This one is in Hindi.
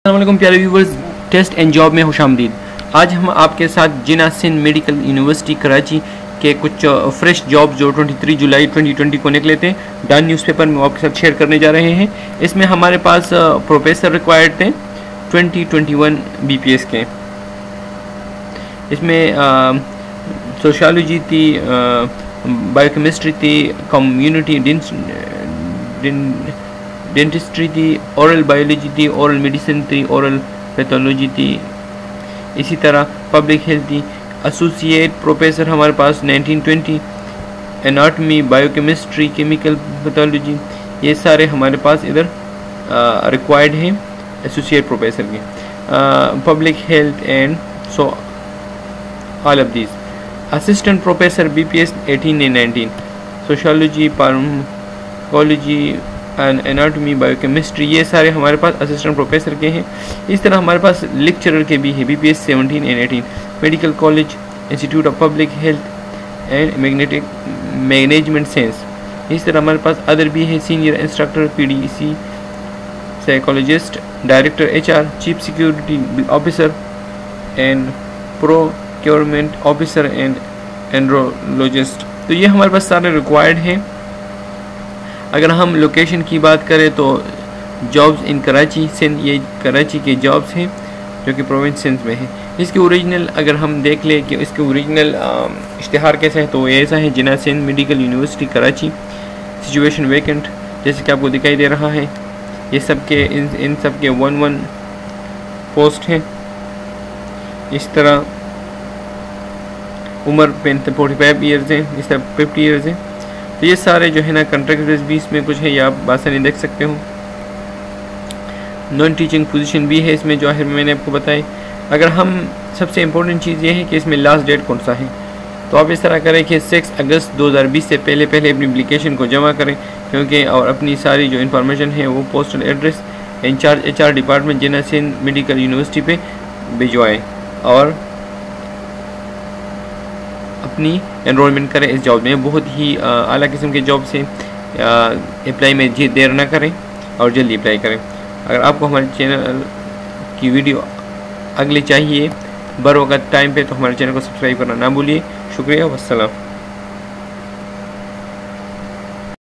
अस्सलामुअलैकुम प्यारे व्यूवर्स, टेस्ट एंड जॉब में खुशामदीद। आज हम आपके साथ जिन्ना सिंध मेडिकल यूनिवर्सिटी कराची के कुछ फ्रेश जॉब जो 23 जुलाई 2020 को निकले थे डन न्यूज़पेपर में आपके साथ शेयर करने जा रहे हैं। इसमें हमारे पास प्रोफेसर रिक्वायर्ड थे 2021 BPS के। इसमें सोशियोलॉजी थी, बायोकेमिस्ट्री थी, कम्युनिटी डेंटिस्ट्री थी, ओरल बायोलॉजी थी, ओरल मेडिसिन थी, ओरल पैथोलॉजी थी, इसी तरह पब्लिक हेल्थ थी। एसोसिएट प्रोफेसर हमारे पास 1920, एनाटमी, बायोकेमिस्ट्री, केमिकल पैथोलॉजी, ये सारे हमारे पास इधर रिक्वायर्ड हैं एसोसिएट प्रोफेसर के। Public health and so all of this. Assistant professor BPS 18 and 19, sociology, pharmacology and anatomy, biochemistry, ये सारे हमारे पास असिस्टेंट प्रोफेसर के हैं। इस तरह हमारे पास लेक्चरर के भी है BPS 17 and 18, medical college, institute of public health and management science. इस तरह हमारे पास अदर भी है, senior instructor PDC, psychologist, director HR, chief security officer and procurement officer and andrologist. तो ये हमारे पास सारे रिक्वायर्ड हैं। अगर हम लोकेशन की बात करें तो जॉब्स इन कराची सिंध, ये कराची के जॉब्स हैं जो कि प्रोविंस सिंध में है। इसके ओरिजिनल अगर हम देख लें कि इसके ओरिजिनल इश्तिहार कैसा है तो ऐसा है, Jinnah Sindh medical university Karachi, situation vacant, जैसे कि आपको दिखाई दे रहा है। ये सब के इन सब के 1 पोस्ट हैं। इस तरह उम्र 45 ईयर्स है, इस तरह 50 ईयर्स है। तो ये सारे जो है ना कॉन्ट्रैक्ट बेस 20 में कुछ है, ये आप आसानी देख सकते हो। नॉन टीचिंग पोजीशन भी है इसमें, जो है मैंने आपको बताई। अगर हम सबसे इम्पोर्टेंट चीज़ ये है कि इसमें लास्ट डेट कौन सा है, तो आप इस तरह करें कि 6 अगस्त 2020 से पहले अपनी एप्लीकेशन को जमा करें, क्योंकि और अपनी सारी जो इन्फॉर्मेशन है वो postal address incharge HR department Jinnah Sindh medical university पे भिजवाएँ और अपनी एनरोलमेंट करें इस जॉब में। बहुत ही आला किस्म के जॉब से अप्लाई में देर ना करें और जल्दी अप्लाई करें। अगर आपको हमारे चैनल की वीडियो अगली चाहिए बर वक्त टाइम पे, तो हमारे चैनल को सब्सक्राइब करना ना भूलिए। शुक्रिया, वस्सलाम।